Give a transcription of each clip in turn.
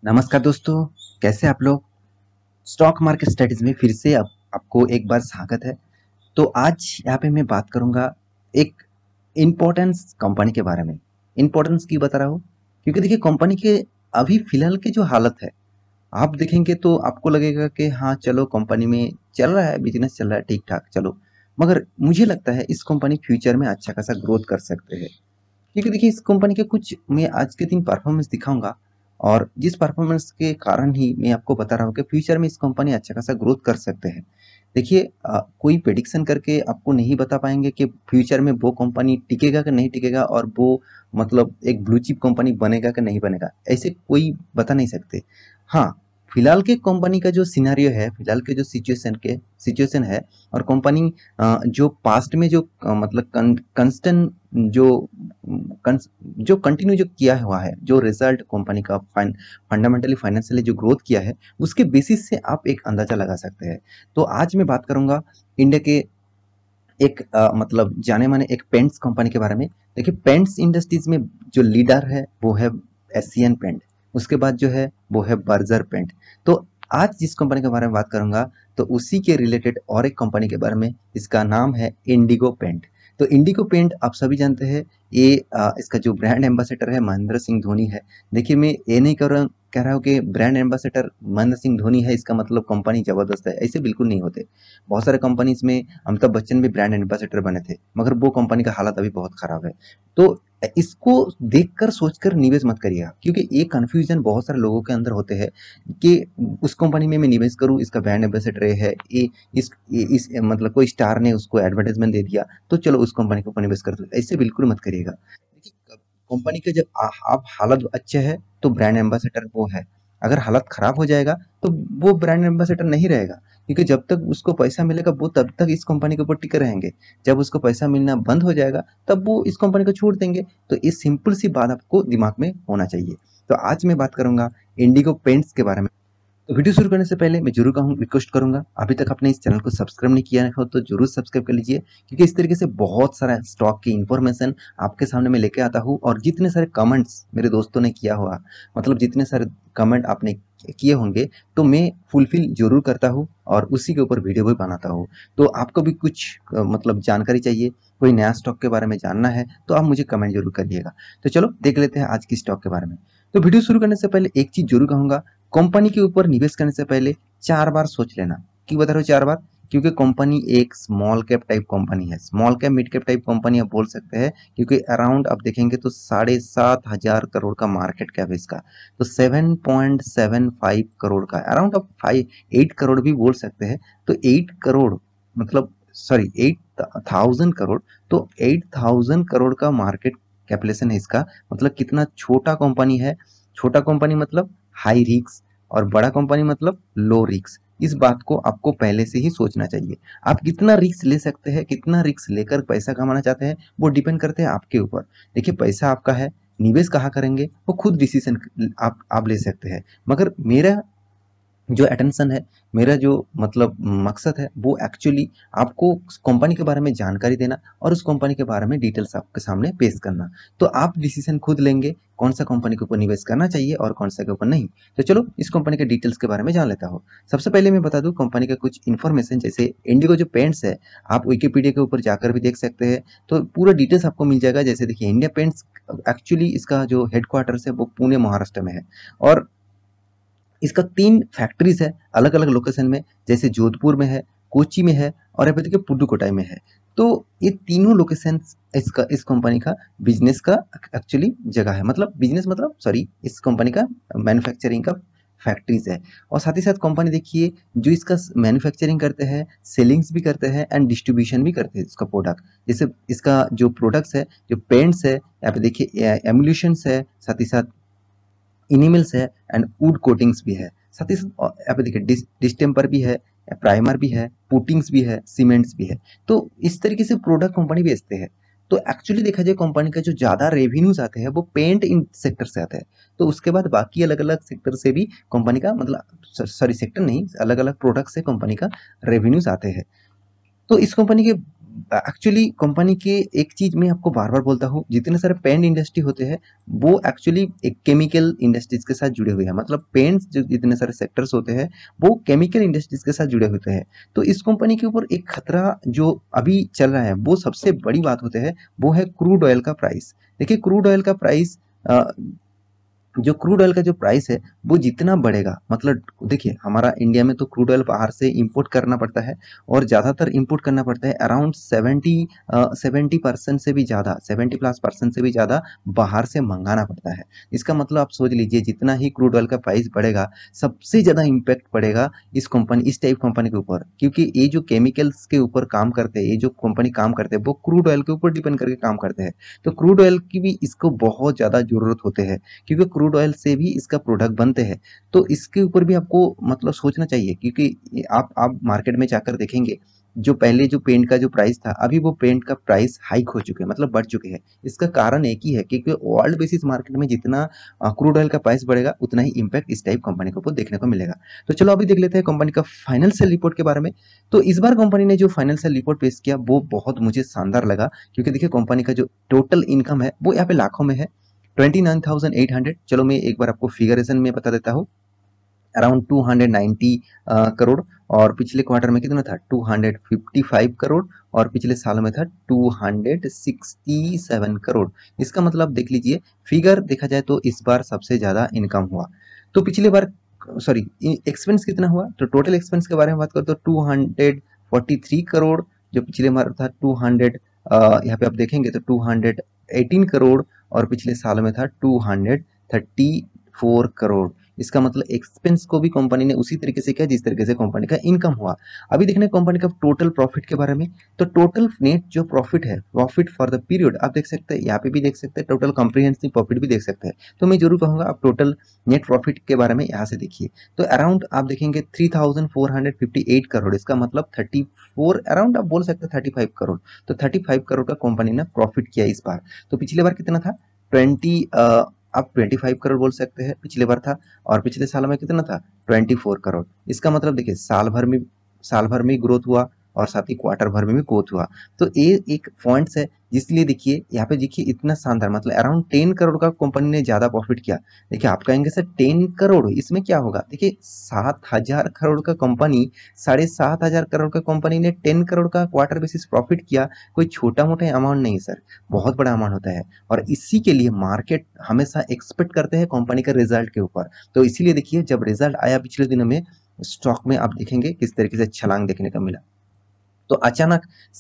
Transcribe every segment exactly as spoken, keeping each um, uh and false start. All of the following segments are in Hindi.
नमस्कार दोस्तों, कैसे आप लोग? स्टॉक मार्केट स्टडीज में फिर से आप, आपको एक बार स्वागत है। तो आज यहाँ पे मैं बात करूँगा एक इम्पोर्टेंस कंपनी के बारे में। इम्पोर्टेंस क्यों बता रहा हूँ? क्योंकि देखिए कंपनी के अभी फिलहाल की जो हालत है, आप देखेंगे तो आपको लगेगा कि हाँ चलो कंपनी में चल रहा है, बिजनेस चल रहा है ठीक ठाक चलो। मगर मुझे लगता है इस कंपनी फ्यूचर में अच्छा खासा ग्रोथ कर सकते हैं। क्योंकि देखिए इस कंपनी के कुछ मैं आज के दिन परफॉर्मेंस दिखाऊंगा और जिस परफॉर्मेंस के कारण ही मैं आपको बता रहा हूँ कि फ्यूचर में इस कंपनी अच्छा खासा ग्रोथ कर सकते हैं। देखिए अ, कोई प्रेडिक्शन करके आपको नहीं बता पाएंगे कि फ्यूचर में वो कंपनी टिकेगा कि नहीं टिकेगा और वो मतलब एक ब्लू चिप कंपनी बनेगा कि नहीं बनेगा, ऐसे कोई बता नहीं सकते। हाँ, फिलहाल के कंपनी का जो सिनेरियो है, फिलहाल के जो सिचुएशन के सिचुएशन है और कंपनी अ, जो पास्ट में जो अ, मतलब कंस्टेंट जो कंस- जो कंटिन्यू जो किया हुआ है, जो रिजल्ट कंपनी का फाइन फंडामेंटली फाइनेंशियली जो ग्रोथ किया है, उसके बेसिस से आप एक अंदाजा लगा सकते हैं। तो आज मैं बात करूंगा इंडिया के एक अ, मतलब जाने माने एक पेंट्स कंपनी के बारे में। देखिए पेंट्स इंडस्ट्रीज में जो लीडर है वो है एशियन पेंट, उसके बाद जो है वो है बर्जर पेंट। तो आज जिस कंपनी के बारे में बात करूंगा तो उसी के रिलेटेड और एक कंपनी के बारे में, इसका नाम है इंडिगो पेंट। तो इंडिगो पेंट आप सभी जानते हैं, ये अ, इसका जो ब्रांड एम्बेसडर है महेंद्र सिंह धोनी है। देखिए मैं ये नहीं कर रहा कह रहा हूँ कि ब्रांड एम्बेसडर महेंद्र सिंह धोनी है इसका मतलब कंपनी जबरदस्त है, ऐसे बिल्कुल नहीं होते। बहुत सारे कंपनीज में अमिताभ बच्चन भी ब्रांड एम्बेसडर बने थे, मगर वो कंपनी का हालत अभी बहुत खराब है। तो इसको देखकर सोचकर निवेश मत करिएगा, क्योंकि ये कंफ्यूजन बहुत सारे लोगों के अंदर होते हैं कि उस कंपनी में मैं निवेश करूं, इसका ब्रांड एम्बेसडर है ये, इस ये, इस मतलब कोई स्टार ने उसको एडवर्टाइजमेंट दे दिया तो चलो उस कंपनी के ऊपर निवेश कर दो, ऐसे बिल्कुल मत करिएगा। देखिए कंपनी के जब आ- आप हालत अच्छे है तो ब्रांड एम्बेसडर वो है, अगर हालत खराब हो जाएगा तो वो ब्रांड एम्बेसडर नहीं रहेगा। क्योंकि जब तक उसको पैसा मिलेगा वो तब तक इस कंपनी के ऊपर टिके रहेंगे, जब उसको पैसा मिलना बंद हो जाएगा तब वो इस कंपनी को छोड़ देंगे। तो इस सिंपल सी बात आपको दिमाग में होना चाहिए। तो आज मैं बात करूंगा इंडिगो पेंट्स के बारे में। तो वीडियो शुरू करने से पहले मैं जरूर कहूँ रिक्वेस्ट करूंगा, अभी तक आपने इस चैनल को सब्सक्राइब नहीं किया हो तो जरूर सब्सक्राइब कर लीजिए, क्योंकि इस तरीके से बहुत सारा स्टॉक की इन्फॉर्मेशन आपके सामने मैं लेके आता हूँ। और जितने सारे कमेंट्स मेरे दोस्तों ने किया हुआ, मतलब जितने सारे कमेंट आपने किए होंगे, तो मैं फुलफिल जरूर करता हूँ और उसी के ऊपर वीडियो भी बनाता हूँ। तो आपको भी कुछ अ, मतलब जानकारी चाहिए, कोई नया स्टॉक के बारे में जानना है तो आप मुझे कमेंट जरूर करिएगा। तो चलो देख लेते हैं आज की स्टॉक के बारे में। तो वीडियो शुरू करने से पहले एक चीज जरूर कहूंगा, कंपनी के ऊपर निवेश करने से पहले चार बार सोच लेना। क्यों बता रहा हूँ चार बार? क्योंकि कंपनी एक स्मॉल कैप टाइप कंपनी है, small cap mid cap type company आप बोल सकते हैं, क्योंकि अराउंड आप देखेंगे तो साढ़े सात हजार करोड़ का मार्केट कैप है इसका। तो seven point seven five crore का, अराउंड आप फाइव एट करोड़ भी बोल सकते हैं। तो एट करोड़ मतलब सॉरी एट थाउजेंड करोड़, तो एट थाउजेंड करोड़ का मार्केट कैपिटलेशन है इसका। मतलब कितना छोटा कंपनी है। छोटा कंपनी मतलब हाई रिस्क और बड़ा कंपनी मतलब लो रिस्क। इस बात को आपको पहले से ही सोचना चाहिए। आप कितना रिस्क ले सकते हैं, कितना रिस्क लेकर पैसा कमाना चाहते हैं, वो डिपेंड करते हैं आपके ऊपर। देखिए पैसा आपका है, निवेश कहाँ करेंगे वो खुद डिसीजन आप आप ले सकते हैं। मगर मेरा जो अटेंशन है, मेरा जो मतलब मकसद है वो एक्चुअली आपको कंपनी के बारे में जानकारी देना और उस कंपनी के बारे में डिटेल्स आपके सामने पेश करना। तो आप डिसीजन खुद लेंगे कौन सा कंपनी के ऊपर निवेश करना चाहिए और कौन सा के ऊपर नहीं। तो चलो इस कंपनी के डिटेल्स के बारे में जान लेता हूँ। सबसे पहले मैं बता दूं कंपनी का कुछ इन्फॉर्मेशन, जैसे इंडिगो जो पेंट्स है, आप विकिपीडिया के ऊपर जाकर भी देख सकते हैं, तो पूरा डिटेल्स आपको मिल जाएगा। जैसे देखिए इंडिया पेंट्स एक्चुअली इसका जो हेडक्वार्टर्स है वो पुणे महाराष्ट्र में है, और इसका तीन फैक्ट्रीज है अलग अलग लोकेशन में, जैसे जोधपुर में है, कोची में है और यहाँ पे देखिए पुडुकोटाई में है। तो ये तीनों लोकेशन इसका इस कंपनी का बिजनेस का एक्चुअली जगह है, मतलब बिजनेस मतलब सॉरी इस कंपनी का मैन्युफैक्चरिंग का फैक्ट्रीज है। और साथ ही साथ कंपनी देखिए जो इसका मैन्युफैक्चरिंग करते हैं, सेलिंग्स भी करते हैं एंड डिस्ट्रीब्यूशन भी करते हैं इसका प्रोडक्ट। जैसे इसका जो प्रोडक्ट्स है, जो पेंट्स है, यहाँ पे देखिए एम्यूलेशंस है, साथ ही साथ इनिमल्स है एंड वुड कोटिंग्स भी है। साथ ही साथ यहाँ पे देखिए डिस डिस्टेम्पर भी है, प्राइमर भी है, पुटिंग्स भी है, सीमेंट्स भी है। तो इस तरीके से प्रोडक्ट कंपनी बेचते हैं। तो एक्चुअली देखा जाए कंपनी का जो ज़्यादा रेवेन्यूज आते हैं वो पेंट इन सेक्टर से आते हैं। तो उसके बाद बाकी अलग अलग सेक्टर से भी कंपनी का मतलब सॉरी सेक्टर नहीं, अलग अलग प्रोडक्ट से कंपनी का रेवेन्यूज आते हैं। तो इस कंपनी के एक्चुअली कंपनी के एक चीज मैं आपको बार बार बोलता हूँ, जितने सारे पेंट इंडस्ट्री होते हैं वो एक्चुअली एक केमिकल इंडस्ट्रीज के साथ जुड़े हुए हैं। मतलब पेंट्स जो जितने सारे सेक्टर्स होते हैं वो केमिकल इंडस्ट्रीज के साथ जुड़े होते हैं। तो इस कंपनी के ऊपर एक खतरा जो अभी चल रहा है, वो सबसे बड़ी बात होते है वो है क्रूड ऑयल का प्राइस। देखिए क्रूड ऑयल का प्राइस, जो क्रूड ऑयल का जो प्राइस है वो जितना बढ़ेगा, मतलब देखिए हमारा इंडिया में तो क्रूड ऑयल बाहर से इंपोर्ट करना पड़ता है और ज़्यादातर इंपोर्ट करना पड़ता है अराउंड सेवेंटी सेवेंटी परसेंट से भी ज़्यादा, सेवेंटी प्लस परसेंट से भी ज़्यादा बाहर से मंगाना पड़ता है। इसका मतलब आप सोच लीजिए जितना ही क्रूड ऑयल का प्राइस बढ़ेगा सबसे ज़्यादा इम्पैक्ट पड़ेगा इस कंपनी इस टाइप कंपनी के ऊपर, क्योंकि ये जो केमिकल्स के ऊपर काम करते हैं, ये जो कंपनी काम करते हैं वो क्रूड ऑयल के ऊपर डिपेंड करके काम करते हैं। तो क्रूड ऑयल की भी इसको बहुत ज़्यादा ज़रूरत होते हैं, क्योंकि क्रूड ऑयल से भी इसका प्रोडक्ट बनते हैं। तो इसके ऊपर भी आपको मतलब सोचना चाहिए, क्योंकि आप आप मार्केट में जाकर देखेंगे जो पहले जो पेंट का जो प्राइस था, अभी वो पेंट का प्राइस हाइक हो चुके हैं, मतलब बढ़ चुके हैं। इसका कारण एक ही है, क्योंकि वर्ल्ड बेसिस मार्केट में जितना क्रूड ऑयल का प्राइस बढ़ेगा उतना ही इम्पैक्ट इस टाइप कंपनी को देखने को मिलेगा। तो चलो अभी देख लेते हैं कंपनी का फाइनेंशियल रिपोर्ट के बारे में। तो इस बार कंपनी ने जो फाइनेंशियल रिपोर्ट पेश किया वो बहुत मुझे शानदार लगा, क्योंकि देखिए कंपनी का जो टोटल इनकम है वो यहाँ पे लाखों में है, twenty nine thousand eight hundred. चलो मैं एक बार आपको फिगरेशन में बता देता हूँ, around two hundred ninety crore, और पिछले क्वार्टर में कितना था two hundred fifty five crore, और पिछले साल में था two hundred sixty seven crore. इसका मतलब देख लीजिए फिगर देखा जाए तो इस बार सबसे ज़्यादा इनकम हुआ। तो पिछले बार सॉरी एक्सपेंस कितना हुआ, तो टोटल एक्सपेंस के बारे में बात करें तो two hundred forty three crore, जो पिछले बार था टू हंड्रेड, यहाँ पे आप देखेंगे तो टू हंड्रेड एटीन करोड़, और पिछले साल में था two hundred thirty four crore. इसका मतलब एक्सपेंस को भी कंपनी ने उसी तरीके से किया जिस तरीके से कंपनी का इनकम हुआ। अभी देखने कंपनी का टोटल प्रॉफिट के बारे में, तो टोटल नेट जो प्रॉफिट है, प्रॉफिट फॉर द पीरियड आप देख सकते हैं, यहाँ पे भी देख सकते हैं, टोटल कॉम्प्रिहेंसिव प्रॉफिट भी देख सकते हैं। तो मैं जरूर कहूंगा आप टोटल नेट प्रॉफिट के बारे में यहाँ से देखिए, तो अराउंड आप देखेंगे three thousand four hundred fifty eight crore. इसका मतलब थर्टी फोर अराउंड आप बोल सकते हैं थर्टी फाइव करोड़। तो थर्टी फाइव करोड़ का कंपनी ने प्रॉफिट किया इस बार। तो पिछले बार कितना था ट्वेंटी, आप ट्वेंटी फाइव करोड़ बोल सकते हैं पिछले बार था, और पिछले साल में कितना था ट्वेंटी फोर करोड़। इसका मतलब देखिए साल भर में साल भर में ग्रोथ हुआ और साथ ही क्वार्टर भर में भी ग्रोथ हुआ। तो ये एक पॉइंट्स है, जिसलिए देखिए यहाँ पे देखिए इतना शानदार, मतलब अराउंड टेन करोड़ का कंपनी ने ज्यादा प्रॉफिट किया। देखिए आप कहेंगे सर टेन करोड़ इसमें क्या होगा, देखिए सात हजार करोड़ का कंपनी, साढ़े सात हजार करोड़ का कंपनी ने टेन करोड़ का क्वार्टर बेसिस प्रॉफिट किया, कोई छोटा मोटा अमाउंट नहीं सर, बहुत बड़ा अमाउंट होता है। और इसी के लिए मार्केट हमेशा एक्सपेक्ट करते हैं कंपनी के रिजल्ट के ऊपर। तो इसीलिए देखिए जब रिजल्ट आया पिछले दिनों में, स्टॉक में आप देखेंगे किस तरीके से छलांग देखने का मिला। तो अचानक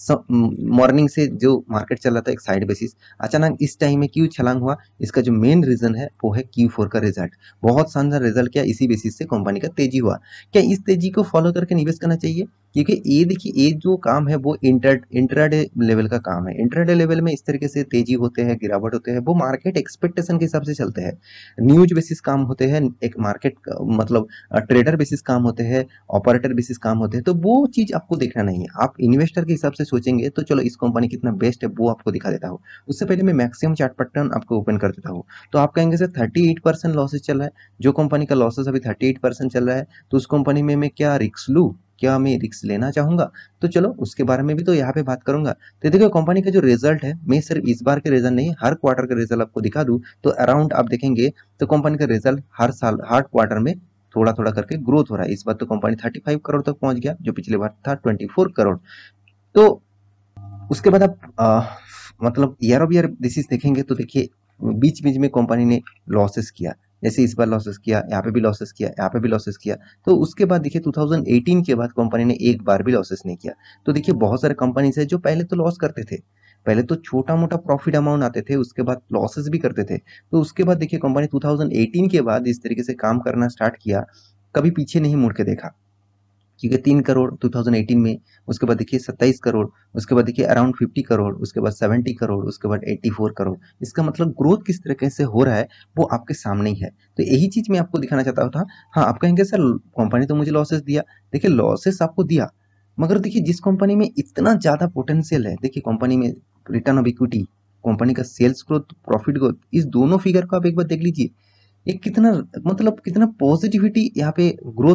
मॉर्निंग से जो मार्केट चल रहा था एक साइड बेसिस, अचानक इस टाइम में क्यों छलांग हुआ, इसका जो मेन रीजन है वो है क्यू फोर का रिजल्ट। बहुत शानदार रिजल्ट किया, इसी बेसिस से कंपनी का तेजी हुआ। क्या इस तेजी को फॉलो करके निवेश करना चाहिए, क्योंकि ये देखिए ये जो काम है वो इंटर इंट्राडे लेवल का काम है। इंट्राडे लेवल में इस तरीके से तेजी होते हैं, गिरावट होते हैं, वो मार्केट एक्सपेक्टेशन के हिसाब से चलते हैं। न्यूज बेसिस काम होते हैं, एक मार्केट मतलब ट्रेडर बेसिस काम होते हैं, ऑपरेटर बेसिस काम होते हैं। तो वो चीज आपको देखना नहीं है, आप इन्वेस्टर के हिसाब से सोचेंगे तो चलो इस कंपनी कितना बेस्ट है वो आपको दिखा देता हूँ। उससे पहले मैं मैक्सिमम चार्ट पैटर्न आपको ओपन कर देता हूँ। तो आप कहेंगे sir thirty eight percent losses चल रहा है, जो कंपनी का लॉसेस अभी थर्टी एट परसेंट चल रहा है, तो उस कंपनी में मैं क्या रिस्क लूँ, क्या मैं रिस्क लेना चाहूंगा? तो चलो उसके बारे में भी तो यहाँ पे बात करूंगा। तो देखो कंपनी का जो रिजल्ट है, मैं सिर्फ इस बार के रिजल्ट नहीं हर क्वार्टर का रिजल्ट आपको दिखा दूं, तो अराउंड आप देखेंगे तो कंपनी का रिजल्ट हर साल हर क्वार्टर में थोड़ा थोड़ा करके ग्रोथ हो रहा है। इस बार तो कंपनी थर्टी फाइव करोड़ तक पहुंच गया, जो पिछले बार था ट्वेंटी फोर करोड़। तो उसके बाद आप आ, मतलब ईयर ऑफ ईयर बेसिस देखेंगे तो देखिए बीच बीच में कंपनी ने लॉसेस किया, जैसे इस बार लॉसेस किया, यहाँ पे भी लॉसेस किया, यहाँ पे भी लॉसेस किया। तो उसके बाद देखिए टू थाउजेंड एटीन के बाद कंपनी ने एक बार भी लॉसेस नहीं किया। तो देखिए बहुत सारे कंपनीज है जो पहले तो लॉस करते थे, पहले तो छोटा मोटा प्रॉफिट अमाउंट आते थे, उसके बाद लॉसेस भी करते थे। तो उसके बाद देखिए कंपनी टू थाउजेंड एटीन के बाद इस तरीके से काम करना स्टार्ट किया, कभी पीछे नहीं मुड़ के देखा, क्योंकि तीन करोड़ टू थाउजेंड एटीन में, उसके बाद देखिए सत्ताईस करोड़, उसके बाद देखिए अराउंड फिफ्टी करोड़, उसके बाद सेवेंटी करोड़, उसके बाद एटी फोर करोड़। इसका मतलब ग्रोथ किस तरीके से हो रहा है वो आपके सामने ही है। तो यही चीज मैं आपको दिखाना चाहता था। हाँ आप कहेंगे सर कंपनी तो मुझे लॉसेस दिया, देखिए लॉसेस आपको दिया, मगर देखिए जिस कंपनी में इतना ज्यादा पोटेंशियल है, देखिए कंपनी में रिटर्न ऑफ इक्विटी, कंपनी का सेल्स ग्रोथ, प्रॉफिट ग्रोथ, इस दोनों फिगर को आप एक बार देख लीजिए, ये कितना मतलब कितना पॉजिटिविटी यहाँ पे ग्रोथ है।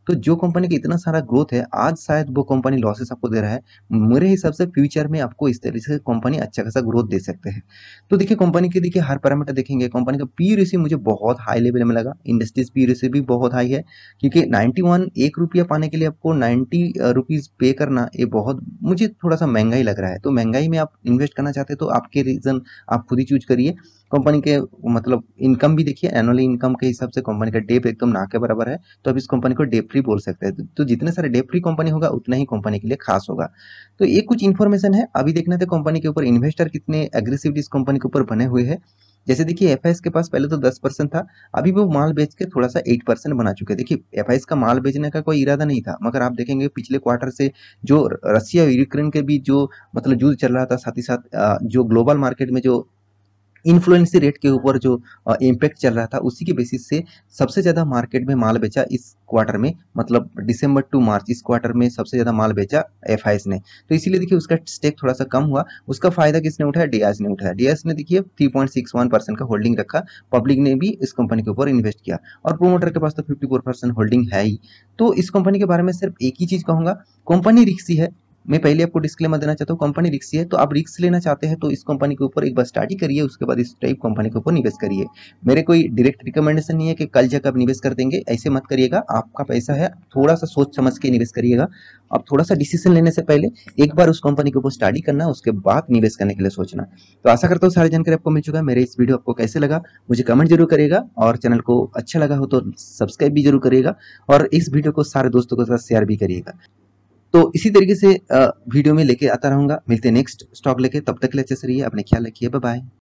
तो जो कंपनी का इतना सारा ग्रोथ है, आज शायद वो कंपनी लॉसेस आपको दे रहा है। मेरे हिसाब से फ्यूचर में आपको इस तरीके से कंपनी अच्छा खासा ग्रोथ दे सकते हैं। तो देखिए कंपनी के देखिए हर पैरामीटर देखेंगे, कंपनी का पी रेशियो मुझे बहुत हाई लेवल में लगा, इंडस्ट्रीज पी रेशियो भी बहुत हाई है, क्योंकि इक्यानवे एक रुपया पाने के लिए आपको नब्बे रुपीस पे करना ये बहुत मुझे थोड़ा सा महंगा ही लग रहा है। तो महंगाई में आप इन्वेस्ट करना चाहते हैं तो आपके रीजन आप खुद ही चूज करिए। कंपनी के मतलब इनकम भी देखिए, एनुअली इनकम के हिसाब से कंपनी का डेप एकदम ना के बराबर है, तो आप इस कंपनी को डेप फ्री बोल सकते हैं। तो जितने सारे डेप फ्री कंपनी होगा उतना ही कंपनी के लिए खास होगा। तो ये कुछ इन्फॉर्मेशन है। अभी देखना था कंपनी के ऊपर इन्वेस्टर कितने एग्रेसिव इस कंपनी के ऊपर बने हुए हैं। जैसे देखिए एफआईएस के पास पहले तो दस परसेंट था, अभी वो माल बेच के थोड़ा सा आठ परसेंट बना चुके हैं। देखिए एफआईएस का माल बेचने का कोई इरादा नहीं था, मगर आप देखेंगे पिछले क्वार्टर से जो रसिया और यूक्रेन के बीच जो मतलब युद्ध चल रहा था, साथ ही साथ जो ग्लोबल मार्केट में जो इन्फ्लुएंसी रेट के ऊपर जो इम्पैक्ट चल रहा था, उसी के बेसिस से सबसे ज़्यादा मार्केट में माल बेचा इस क्वार्टर में, मतलब दिसंबर टू मार्च इस क्वार्टर में सबसे ज़्यादा माल बेचा एफआईएस ने। तो इसीलिए देखिए उसका स्टेक थोड़ा सा कम हुआ। उसका फायदा किसने उठाया? डियाज ने उठाया। डियाज ने देखिए three point six one percent का होल्डिंग रखा, पब्लिक ने भी इस कंपनी के ऊपर इन्वेस्ट किया, और प्रोमोटर के पास तो फिफ्टी फोर परसेंट होल्डिंग है ही। तो इस कंपनी के बारे में सिर्फ एक ही चीज़ कहूँगा, कंपनी रिस्की है। मैं पहले आपको डिस्क्लेमर देना चाहता हूँ, कंपनी रिस्की है, तो आप रिस्क लेना चाहते हैं तो इस कंपनी के ऊपर एक बार स्टडी करिए, उसके बाद इस टाइप कंपनी के ऊपर निवेश करिए। मेरे कोई डायरेक्ट रिकमेंडेशन नहीं है कि कल जाकर आप निवेश कर देंगे, ऐसे मत करिएगा। आपका पैसा है, थोड़ा सा सोच समझ के निवेश करिएगा। अब थोड़ा सा डिसीजन लेने से पहले एक बार उस कंपनी के ऊपर स्टडी करना, उसके बाद निवेश करने के लिए सोचना। तो आशा करता हूँ सारी जानकारी आपको मिल चुका है। मेरे इस वीडियो आपको कैसे लगा मुझे कमेंट जरूर करिएगा, और चैनल को अच्छा लगा हो तो सब्सक्राइब भी जरूर करिएगा, और इस वीडियो को सारे दोस्तों के साथ शेयर भी करिएगा। तो इसी तरीके से वीडियो में लेके आता रहूंगा। मिलते हैं नेक्स्ट स्टॉक लेके, तब तक के लिए अच्छे से रहिए, अपने ख्याल रखिए, बाय बाय।